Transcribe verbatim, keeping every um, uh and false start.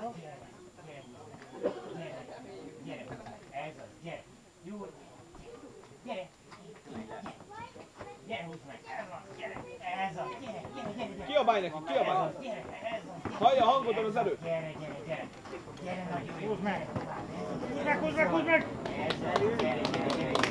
Gyere, ez az, gyere. Jó, gyere. Gyere, húzd meg, ez az, gyere, ez az, gyere, gyere, gyere, gyere. Kiabálj neki, kiabálj neki. Gyere, ez az. Hallja a hangodon az erőt. Gyere, gyere, gyere. Gyere, nagyon jó. Húzd meg! Húzd meg, húzd meg, húzd meg! Ez az, gyere, gyere, gyere.